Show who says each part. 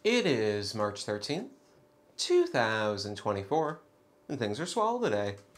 Speaker 1: It is March 13th, 2024, and things are swell today.